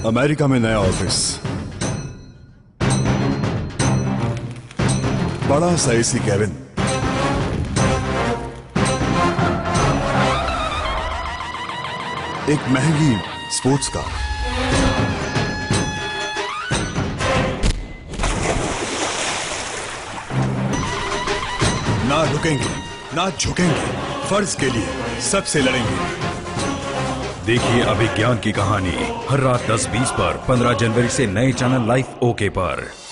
America में नया office, बड़ा सा एसी कैबिन, एक महंगी स्पोर्ट्स कार, ना रुकेंगे ना झुकेंगे, फर्ज के लिए सबसे लड़ेंगे। देखिए अभिज्ञान की कहानी हर रात 10:20 पर 15 जनवरी से नए चैनल लाइफ ओके पर।